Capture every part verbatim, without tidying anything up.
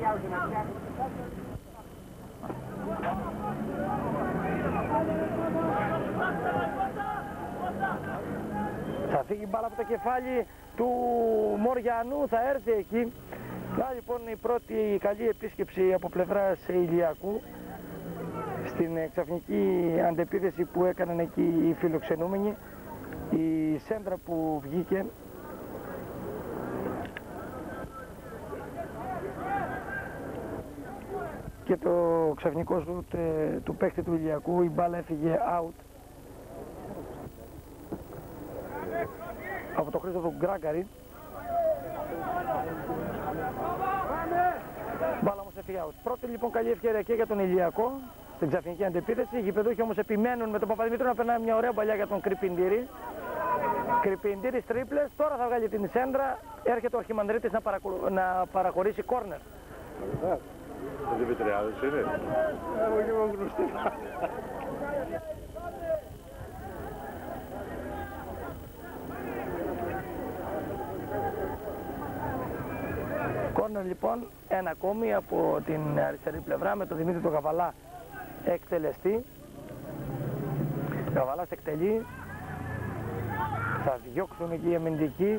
Θα φύγει μπάλα από το κεφάλι του Μοριανού, θα έρθει εκεί. Να λοιπόν η πρώτη καλή επίσκεψη από πλευράς Ηλιακού στην ξαφνική αντεπίθεση που έκαναν εκεί οι φιλοξενούμενοι. Η σέντρα που βγήκε και το ξαφνικό σουτ ε, του παίκτη του Ηλιακού, η μπάλα έφυγε out από το Χρήστο του Γκράγκαρη. Μπάλα όμως έφυγε out. Πρώτη λοιπόν καλή ευκαιρία και για τον Ηλιακό στην ξαφνική αντεπίθεση. Οι γηπεδούχοι όμως επιμένουν με τον Παπαδημήτρου να περνάει μια ωραία παλιά για τον Κρυπιντήρη. Κρυπιντήρης τρίπλες, τώρα θα βγάλει την σέντρα. Έρχεται ο Αρχιμανδρίτης να, παρακου... να παραχωρήσει κόρνερ. Ο Δημητριάδης είναι. Εγώ και είμαι γνωστή. Κόρνερ λοιπόν, ένα ακόμη από την αριστερή πλευρά με τον Δημήτρη τον Καβαλά εκτελεστή. Καβαλάς εκτελεί. Θα διώξουν εκεί οι αμυντικοί.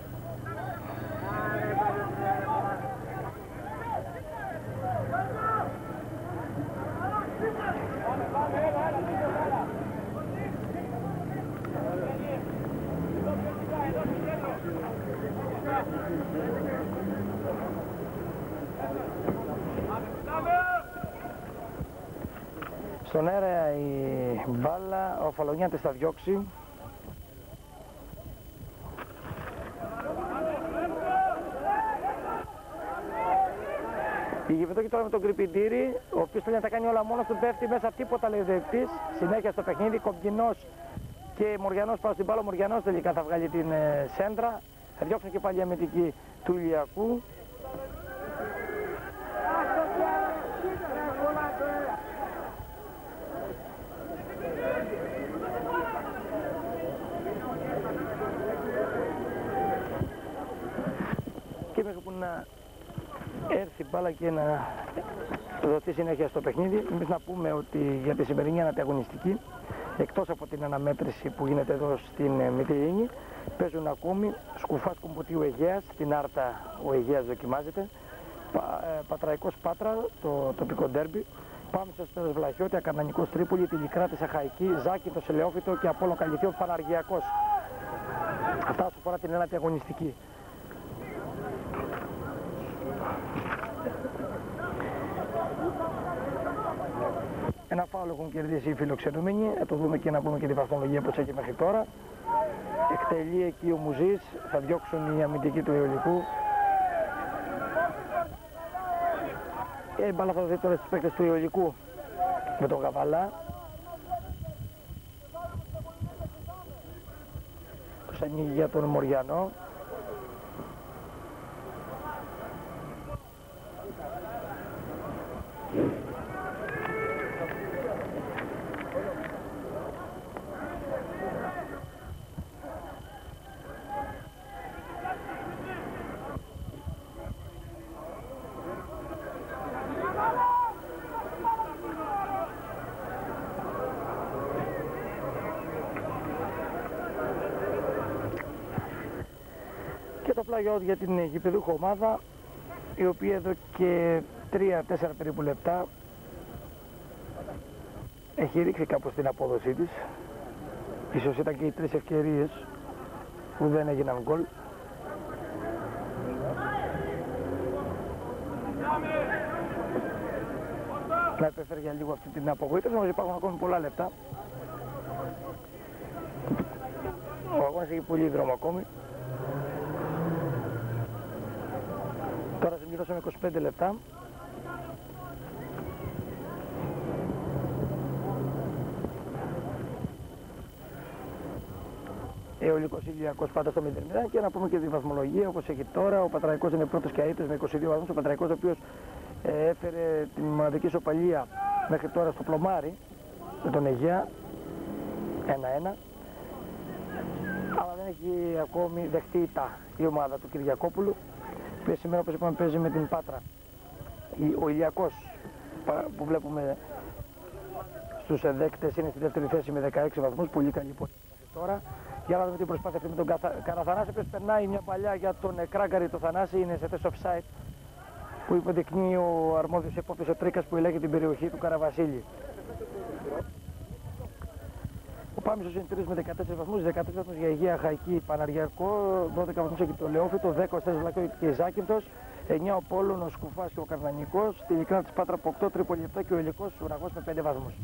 Στον αέρα η μπάλα, ο Φαλονιάτης θα διώξει. Η γηπεδούχοι τώρα με τον Κρυπιντήρη, ο οποίος θέλει να τα κάνει όλα μόνος του, πέφτει μέσα τίποτα λέει δεκτής. Συνέχεια στο παιχνίδι, Κομπινός και Μοριανός πάνω στην μπάλα. Ο Μοριανός τελικά θα βγάλει την ε, σέντρα. Θα διώξουν και πάλι η αμυντική του Ηλιακού. Και μέχρι που να έρθει μπάλα και να δοθεί συνέχεια στο παιχνίδι, εμείς να πούμε ότι για τη σημερινή αναταγωνιστική, εκτός από την αναμέτρηση που γίνεται εδώ στην Μυτιλίνη, παίζουν ακόμη Σκουφάς Κουμποτίου Αιγαίας, στην Άρτα ο Αιγαίας δοκιμάζεται, Πα, ε, Πατραϊκός Πάτρα, το τοπικό ντέρμπι, Πάμψος Στέλος Βλαχιώτη, Ακαρνανικός Τρίπολη, Τηλικράτης Αχαϊκή, Ζάκυνθος Ελαιόφυτο και Απόλλων Καλυθιό Παναργιακός. Αυτά όσο αφορά την ένατη αγωνιστική. Ένα φάουλ έχουν κερδίσει οι φιλοξενούμενοι, θα το δούμε και να πούμε και τη βαθμολογία πως έχει μέχρι τώρα. Εκτελεί εκεί ο Μουζής, θα διώξουν οι αμυντικοί του Αιωλικού. Και η μπάλα θα δοθεί τώρα στους παίκτες του Αιωλικού με τον Καβαλά. Τους ανοίγει για τον Μοριανό. Και το πλάγιο για την γηπεδούχο ομάδα, η οποία εδώ και τρία τέσσερα περίπου λεπτά έχει ρίξει κάπως την απόδοσή της. Ίσως ήταν και οι τρεις ευκαιρίες που δεν έγιναν γκολ. Να επέφερε για λίγο αυτή την απογοήτευση, όμως υπάρχουν ακόμη πολλά λεπτά. Ο αγώνας έχει πολύ δρόμο ακόμη. Τώρα συμπληρώσαμε είκοσι πέντε λεπτά. Αιωλικός Ηλιακός πάντα στο μηδέν μηδέν και να πούμε και τη βαθμολογία όπως έχει τώρα. Ο Πατραϊκός είναι πρώτος και αίτητος με είκοσι δύο βαθμούς. Ο Πατραϊκός ο οποίος ε, έφερε την μοναδική ισοπαλία μέχρι τώρα στο πλωμάρι με τον Αιγαία ένα ένα. Αλλά δεν έχει ακόμη δεχτεί ηττα η ομάδα του Κυριακόπουλου, που σήμερα όπως είπαμε παίζει με την Πάτρα. Ο Ηλιακός που βλέπουμε στους δέκτες είναι στη δεύτερη θέση με δεκαέξι βαθμούς, πολύ καλή πορεία τώρα. Για να δούμε την προσπάθεια αυτή με τον Καραθανάση, ο οποίος περνάει μια παλιά για τον Κράγκαρη. Το Θανάση είναι σε θέση offside που υποδεικνύει ο αρμόδιος επόπτης ο Τρίκας που ελέγχει την περιοχή του Καραβασίλη. Ο Πάμισος είναι τρίτος με δεκατέσσερις βαθμούς, δεκατέσσερις βαθμούς για Αιγαία Χαϊκή Παναργιακό, δώδεκα βαθμούς έχει το Λεόφυτο, δέκα ο Στέζος Βλακιώτη και η Ζάκυνθος, εννιά ο Πόλων, ο Σκουφάς και ο Καρδανικός, τη Λυκρά της Πάτρα από οκτώ, Τρίπολη επτά και ο Υλικός Ουραγός με πέντε βαθμούς.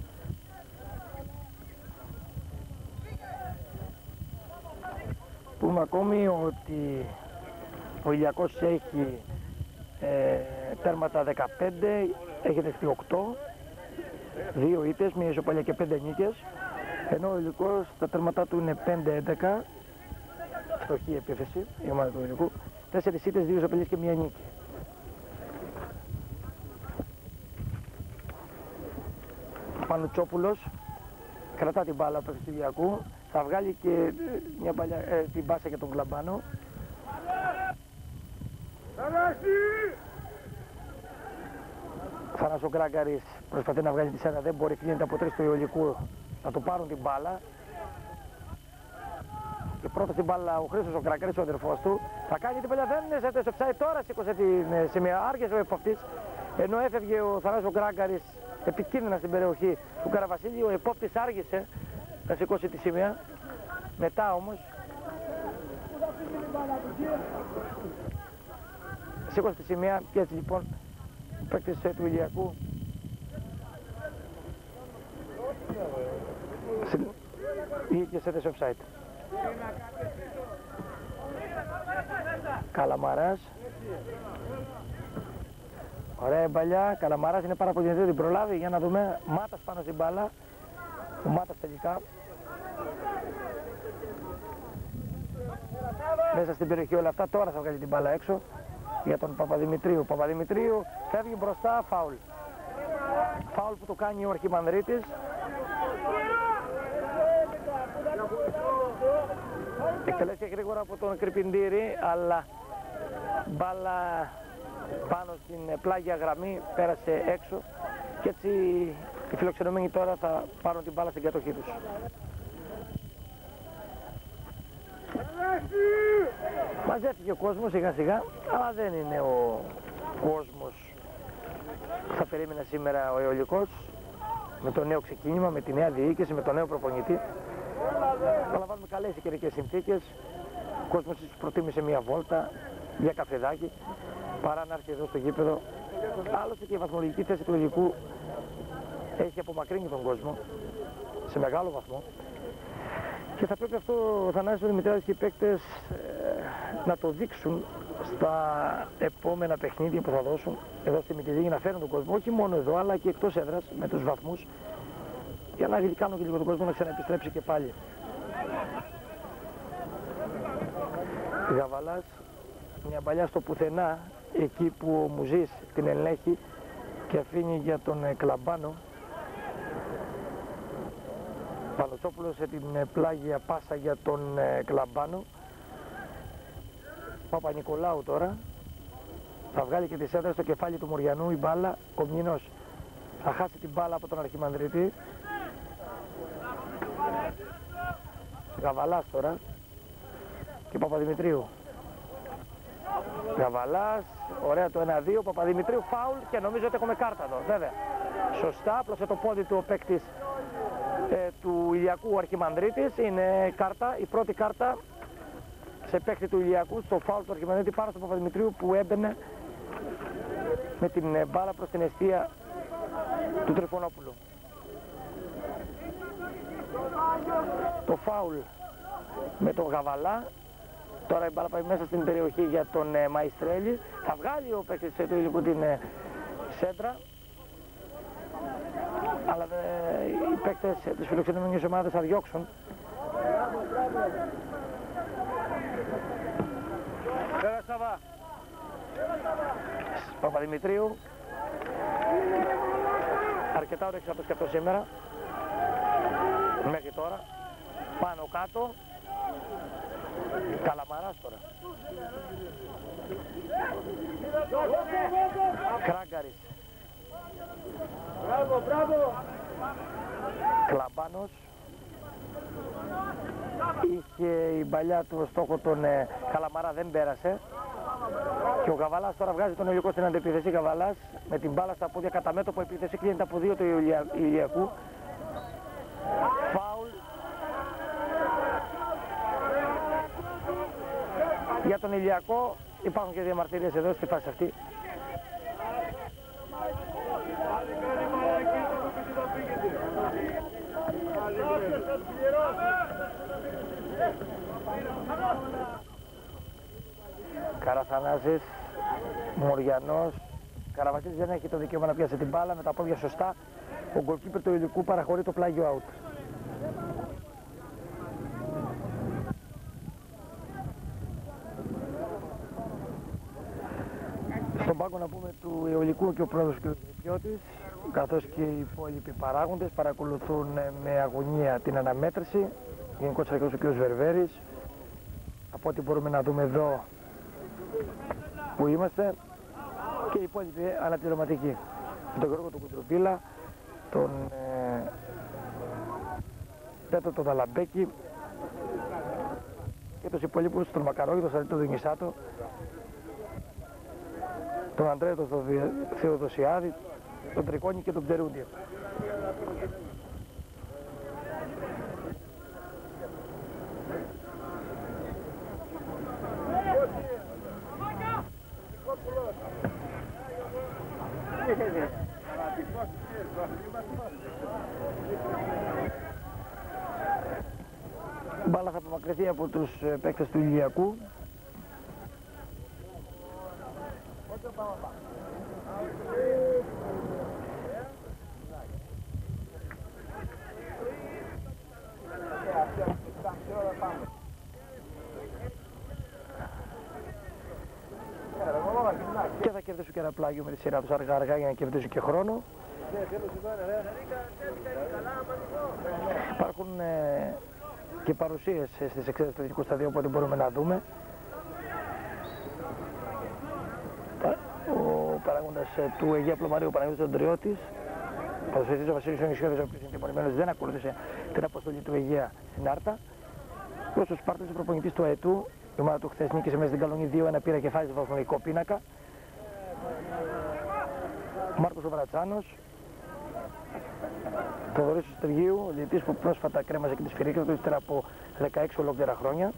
Πούμε ακόμη ότι ο Ηλιακός έχει ε, τέρματα δεκαπέντε, έχει δεχτεί οκτώ, δύο ήττες, μία ισοπαλία και πέντε νίκες, ενώ ο Υλικός τα τέρματά του είναι πέντε έντεκα, φτωχή επίθεση η ομάδα του Υλικού, τέσσερις ήττες, δύο ισοπαλίες και μία νίκη. Ο Πανουτσόπουλος κρατά την μπάλα του Ηλιακού, θα βγάλει και μια παλιά, ε, την μπάσα για τον Γλαμπάνο. Θανάσης ο Γκράγκαρης προσπαθεί να βγάλει τη σένα, δεν μπορεί, κλείνεται από τρεις του Ιωλικού να του πάρουν την μπάλα. Και πρώτα στην μπάλα ο Χρήστος ο Γκράγκαρης, ο αδερφός του. Θα κάνει την παλιά, δεν είναι σε τέσσερα ψάι, τώρα σήκωσε την σημαία, άργησε ο επόπτης. Ενώ έφευγε ο Θανάσης ο Γκράγκαρης επικίνδυνα στην περιοχή του Καραβασίλη, ο επόπτης άργησε να σηκώσει τη σημαία. Μετά όμως σήκωσε τη σημαία και έτσι λοιπόν ο παίκτης του Ηλιακού βγήκε σε θέση offside. Καλαμαράς, ωραία εμπαλιά, Καλαμαράς είναι πάρα πολύ δυνατή, την προλάβει, για να δούμε. Μάτας πάνω στην μπάλα, ο Μάτας τελικά μέσα στην περιοχή όλα αυτά. Τώρα θα βγάλει την μπάλα έξω για τον Παπαδημητρίου. Παπαδημητρίου φεύγει μπροστά, φάουλ. Φάουλ που το κάνει ο Αρχιμανδρίτης. Εκτελέστηκε γρήγορα από τον Κρυπιντήρη, αλλά μπάλα πάνω στην πλάγια γραμμή πέρασε έξω και έτσι οι φιλοξενούμενοι τώρα θα πάρουν την μπάλα στην κατοχή τους. Μαζεύτηκε ο κόσμος σιγά σιγά, αλλά δεν είναι ο κόσμος που θα περίμενε σήμερα ο Αιωλικός, με το νέο ξεκίνημα, με τη νέα διοίκηση, με τον νέο προπονητή. Παραλαμβάνουμε καλές οι καιρικές συνθήκες, ο κόσμος προτίμησε μια βόλτα, μια καφεδάκι, παρά να έρθει εδώ στο γήπεδο. Άλλωστε και η βαθμολογική θέση του Αιωλικού έχει απομακρύνει τον κόσμο σε μεγάλο βαθμό. Και θα πρέπει αυτό ο Θανάσης, ο Δημητριάδης και οι παίκτες ε, να το δείξουν στα επόμενα παιχνίδια που θα δώσουν εδώ στη Μητυλίνη, να φέρουν τον κόσμο, όχι μόνο εδώ αλλά και εκτός έδρας με τους βαθμούς, για να κάνουν και λίγο τον κόσμο να ξαναεπιστρέψει και πάλι. Γαβαλάς, μια παλιά στο πουθενά, εκεί που ο Μουζής την ελέγχει και αφήνει για τον Κλαμπάνο. Πανουτσόπουλος σε την πλάγια πάσα για τον ε, Κλαμπάνο. Παπα-Νικολάου τώρα θα βγάλει και τη σέντρα στο κεφάλι του Μοριανού η μπάλα. Κομνηνός θα χάσει την μπάλα από τον Αρχιμανδρητή. Γαβαλάς τώρα και Παπαδημητρίου. Γαβαλάς, ωραία το ένα δύο, Παπαδημητρίου φάουλ και νομίζω ότι έχουμε κάρτα εδώ, βέβαια. Σωστά, απλώσε το πόδι του ο παίκτης ε, του Ηλιακού ο Αρχιμανδρίτης, είναι κάρτα, η πρώτη κάρτα σε παίκτη του Ηλιακού στο φάουλ του Αρχιμανδρίτη πάνω στον Παπαδημητρίου που έμπαινε με την ε, μπάλα προς την εστία του Τριφωνόπουλου. Το φάουλ με τον Γαβαλά. Τώρα η μπάλα πάει μέσα στην περιοχή για τον ε, Μαϊστρέλη. Θα βγάλει ο παίκτης του Υλικού την ε, σέντρα. Αλλά ε, οι παίκτες ε, της φιλοξενούμενης ομάδας θα διώξουν. Παπαδημητρίου. Αρκετά όρεξη να το σκεφτώ σήμερα. Μέχρι τώρα. Πάνω κάτω. Καλαμαράς τώρα. Κράγκαρης. Μπράβο, μπράβο. Κλαμπάνος. Είχε η παλιά του στόχο τον ε, Καλαμαρά, δεν πέρασε. Και ο Καβαλάς τώρα βγάζει τον Ιωλικό στην αντεπίθεση. Καβαλάς με την μπάλα στα πόδια κατά μέτωπο επίθεση, κλείνεται από δύο του Ιουλια... Ηλιακού. Φάουλ για τον Ηλιακό. Υπάρχουν και διαμαρτυρίες εδώ στη φάση αυτή. Καραθανάσης, Μοριανός, Καραβασίλης δεν έχει το δικαίωμα να πιάσει την μπάλα με τα πόδια σωστά. Ο γκολκίπερ του Ιλικού παραχωρεί το πλάγιο out. Στον πάγκο να πούμε του Ιωλικού και ο πρόεδρος και ο Διπιώτης, καθώς και οι υπόλοιποι παράγοντες παρακολουθούν με αγωνία την αναμέτρηση. Γενικός αρχηγός ο κ. Βερβέρης. Από ό,τι μπορούμε να δούμε εδώ που είμαστε, και οι υπόλοιποι αναπληρωματικοί. Τον Γιώργο τον Κουντρουπίλα, τον ε, Πέτρο τον Δαλαμπέκη και τους υπόλοιπους, τον Μακαρόγη, τον Σαρίτο τον Δινησάτο, τον Αντρέα τον Θεοδοσιάδη, τον Τρικόνη και τον Ψερούντι. Μπάλα θα απομακρυνθεί από τους παίκτες του Ηλιακού. Και θα κερδίσουν και ένα πλάγιο με τη σειρά τους αργά αργά για να κερδίσουν και χρόνο. Υπάρχουν ε, και παρουσίες στις εξέδρες του δυτικού σταδίου, οπότε μπορούμε να δούμε. Ο παράγοντας ε, του Αιγαία Πλωμαρίου, Παναγιώτης Αντριώτης, ο ποδοσφαιριστής ο Βασίλης Ονισιώδης, ο οποίος είναι τιμωρημένος, δεν ακολούθησε την αποστολή του Αιγαία στην Άρτα. Και ο Σπάρτης, ο προπονητής του ΑΕΤΟΥ, η ομάδα του χθες νίκησε μέσα στην Καλονή δύο ένα, πήρα και φάζει βαθμολογικό πίνακα. Ο Μάρκος ο Βρατσάνος, το Θοδωρής του Στεργίου, ο διαιτητής που πρόσφατα κρέμαζε και τη σφυρίχα του ύστερα από δεκαέξι ολόκληρα χρόνια.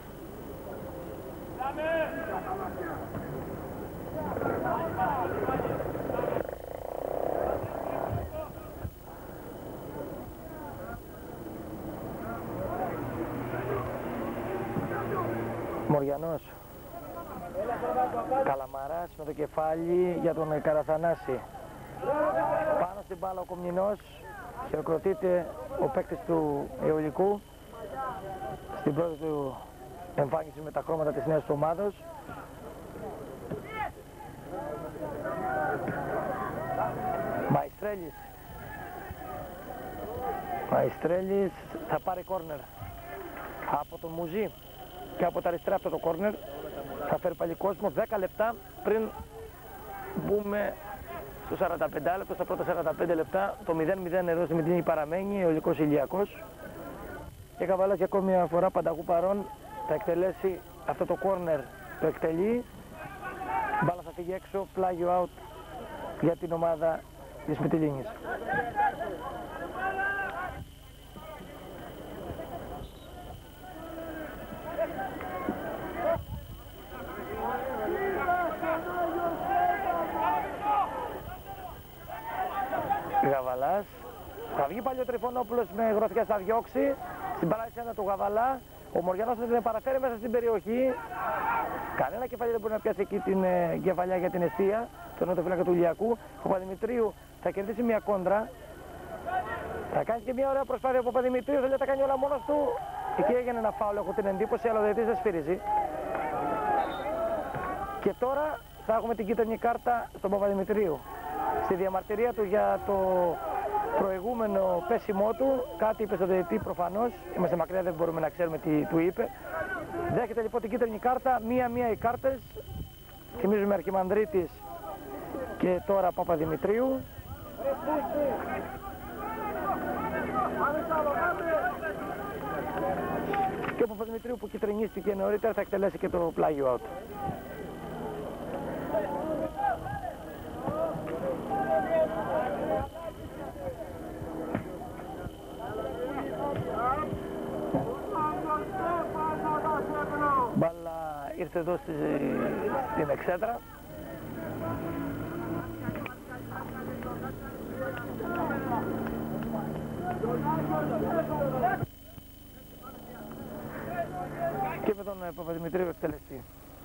Μοριανός, Καλαμαράς με το κεφάλι για τον Καραθανάση. Πάνω στην μπάλα ο Κομνηνός, χειροκροτείται ο παίκτης του Ιωλικού στην πρώτη του εμφάνιση με τα χρώματα της νέας του ομάδος. Μαϊστρέλης. Μαϊστρέλης θα πάρει κόρνερ από τον Μουζή και από τα αριστερά αυτό το κόρνερ θα φέρει πάλι κόσμο. δέκα λεπτά πριν μπούμε στο σαράντα πέντε λεπτό, στα πρώτα σαράντα πέντε λεπτά. Το μηδέν μηδέν εδώ στη Μητίνη παραμένει, ο Ιλικός Ηλιακός. Και Καβαλάς για ακόμη μια φορά πανταχού παρόν θα εκτελέσει αυτό το κόρνερ, το εκτελεί. Μπάλα θα φύγει έξω, πλάγιο out για την ομάδα της Μητυλίνης. Γαβαλάς, θα βγει πάλι ο Τριφωνόπουλος με γροθιά, θα διώξει στην παράδειση του Γαβαλά. Ο Μοριανός θα την παραφέρει μέσα στην περιοχή. Κανένα κεφαλιά δεν μπορεί να πιάσει εκεί την ε, κεφαλιά για την αιστεία, τον νότο του Ηλιακού. Ο Παπαδημητρίου θα κερδίσει μια κόντρα. Θα κάνει και μια ωραία προσπάθεια. Ο Παπαδημητρίου θέλει να τα κάνει όλα μόνος του. Εκεί έγινε ένα φάουλ, έχω την εντύπωση, αλλά ο διαιτητής δεν σφυρίζει. Και τώρα θα έχουμε την κίτρινη κάρτα στον Παπαδημητρίου. Στη διαμαρτυρία του για το προηγούμενο πέσιμό του, κάτι είπε στον διαιτητή προφανώς. Είμαστε μακριά, δεν μπορούμε να ξέρουμε τι του είπε. Δέχεται λοιπόν την κίτρινη κάρτα, μία-μία οι κάρτες. Θυμίζουμε Αρχιμανδρίτης και τώρα Παπαδημητρίου. Και ο Παπαδημητρίου που κυτρινίστηκε νωρίτερα θα εκτελέσει και το πλάγιο out. Μπάλα ήρθε εδώ στη, στην εξέδρα. Και με τον Παπαδημητρίου εκτελεστή.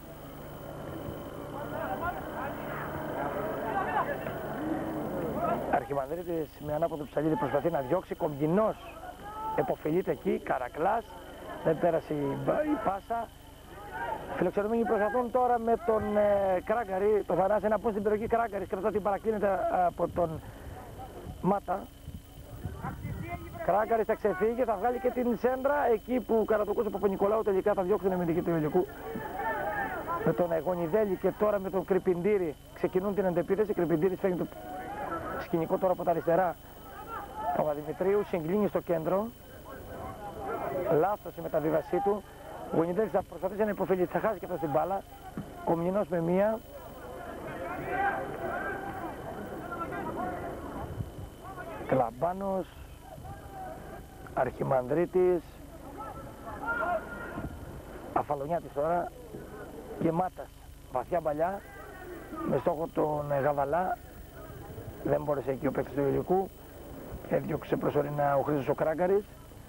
Αρχιμανδρίτης με ανάποδο ψαλίδι προσπαθεί να διώξει, Κομγινός εποφελείται εκεί, Καρακλάς, δεν πέρασε η, η πάσα. Φιλοξενούμενοι προσπαθούν τώρα με τον ε, Κράγκαρη, το Θανάση να πούν στην περιοχή. Κράγκαρης κρατά την παρακλίνεται από τον Μάτα. Κράγκαρης θα ξεφύγει και θα βγάλει και την σέντρα εκεί που Καρατοκούς ο Παπα-Νικολάου τελικά θα διώξουν με την του Ηλικού. Με τον Γονιδέλη και τώρα με τον Κρυπιντήρη ξεκινούν την αντεπίθεση. Κρυπιντήρης φέρνει το σκηνικό τώρα από τα αριστερά. Παπαδημητρίου συγκλίνει στο κέντρο. Λάθος η μεταβίβασή του. Ο Γονιδέλης θα προσπαθήσει να υποφελεί, θα χάσει και αυτό την μπάλα. Κομνηνός με μία. Κλαμπάνος, Αρχιμανδρίτης, Αφαλονιάτης τώρα και Μάτας. Βαθιά μπαλιά με στόχο τον Γαβαλά. Δεν μπόρεσε εκεί ο παίκτης του Ηλικού. Έδιωξε προσωρινά ο Χρήστος ο Κράγκαρης.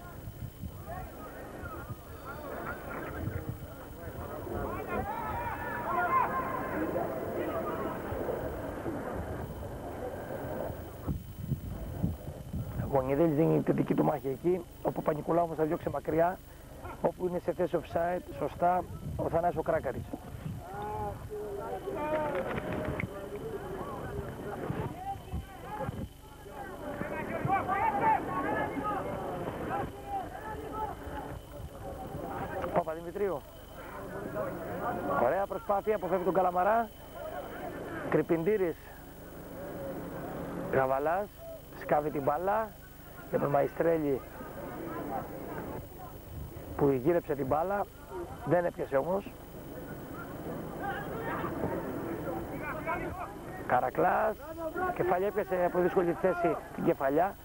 Ο Γονιδέλης δίνει την δική του μάχη εκεί. Ο Παπα-Νικολάου όμως θα διώξει μακριά, όπου είναι σε θέση offside σωστά ο Θανάσης ο Κράγκαρης. Παπαδημητρίου. Ωραία προσπάθεια, αποφεύγει τον Καλαμαρά. Κρυπιντήρης. Γαβαλάς. Σκάβει την μπάλα για τον Μαϊστρέλη που γύρεψε την μπάλα. Δεν έπιασε όμως. Καρακλάς. Κεφαλιά έπιασε από δύσκολη θέση την κεφαλιά.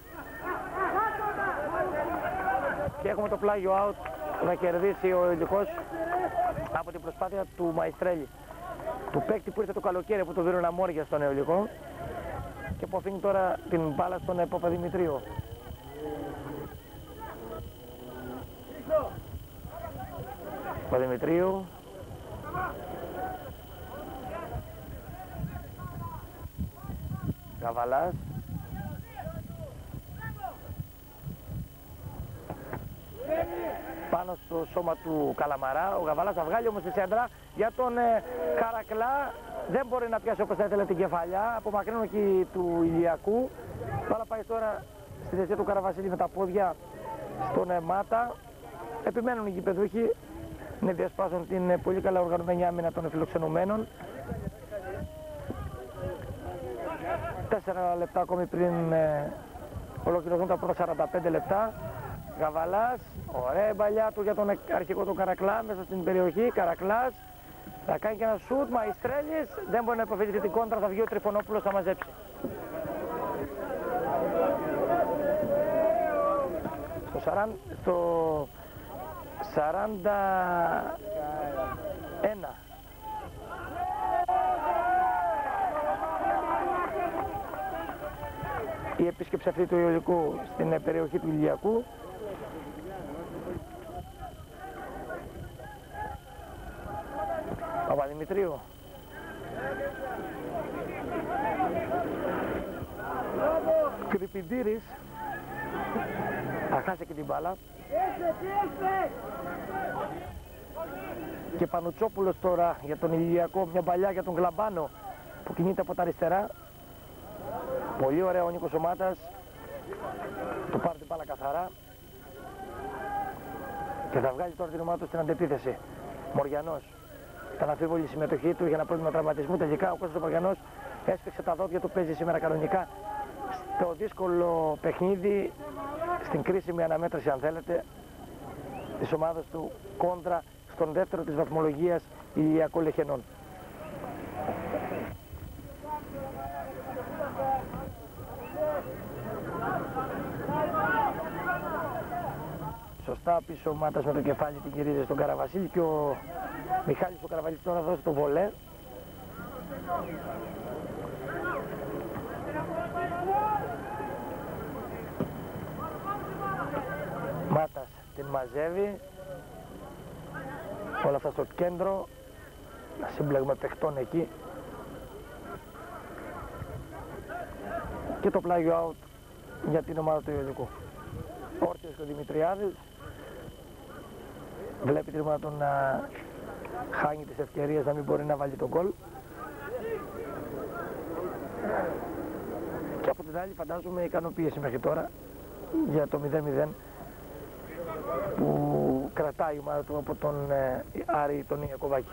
Και έχουμε το πλάγιο out που θα κερδίσει ο Ηλικός από την προσπάθεια του Μαϊστρέλη. Του παίκτη που ήρθε το καλοκαίρι από το Βίρονα Μόρια στον Αιωλικό. Και που αφήνει τώρα την μπάλα στον Παπαδημητρίου. Παπαδημητρίου. Γαβαλάς. Πάνω στο σώμα του Καλαμαρά. Ο Γαβαλάς θα βγάλει όμως τη σέντρα για τον ε, Καρακλά. Δεν μπορεί να πιάσει όπως θα ήθελε την κεφαλιά. Απομακρύνουν εκεί του Ηλιακού. Πάλα πάει τώρα στη θεσία του Καραβασίλη με τα πόδια στον ε, Μάτα. Επιμένουν οι γηπεδούχοι να διασπάσουν την ε, πολύ καλά οργανωμένη άμυνα των φιλοξενουμένων. Τέσσερα λεπτά ακόμη πριν ε, ολοκληρωθούν τα πρώτα σαράντα πέντε λεπτά. Γαβαλάς, ωραία μπαλιά του για τον αρχικό του Καρακλά μέσα στην περιοχή. Καρακλάς θα κάνει και ένα σουτ, Μαϊστρέλης, δεν μπορεί να υποφεληθεί την κόντρα, θα βγει ο Τριφωνόπουλος, θα μαζέψει. Στο, σαράντα, στο σαράντα ένα. Η επίσκεψη αυτή του Αιωλικού στην περιοχή του Ηλιακού. Παπαδημητρίου. Κρυπιντήρης. Θα χάσει και την μπάλα. Και Πανουτσόπουλος τώρα για τον Ηλιακό. Μια παλιά για τον Γλαμπάνο που κινείται από τα αριστερά. Πολύ ωραία ο Νίκος Ομάτας. Του πάρει την μπάλα καθαρά. και θα βγάλει τώρα την ομάδα του στην αντεπίθεση. Μοριανός. Ήταν αμφίβολη η συμμετοχή του για ένα πρόβλημα τραυματισμού. Τελικά ο Κώστας Μοριανός έσφιξε τα δόντια του, παίζει σήμερα κανονικά στο δύσκολο παιχνίδι, στην κρίσιμη αναμέτρηση αν θέλετε της ομάδας του κόντρα στον δεύτερο της βαθμολογίας Ηλιακό Λεχενών. Σωστά πίσω ο Μάτας με το κεφάλι την γυρίζει στον Καραβασίλη και ο Μιχάλης ο Καραβασίλης τώρα δώσει το βολέ. Μάτας την μαζεύει. Όλα αυτά στο κέντρο. Ένα σύμπλεγμα παιχτών εκεί. Και το πλάγιο out για την ομάδα του Ιωλικού. Όρθιος και ο Δημητριάδης. Βλέπει την ομάδα του να χάνει τις ευκαιρίες, να μην μπορεί να βάλει τον γκολ. Και από την άλλη φαντάζομαι ικανοποίηση μέχρι τώρα για το μηδέν μηδέν που κρατάει η ομάδα του από τον ε, Άρη τον Ιακωβάκη.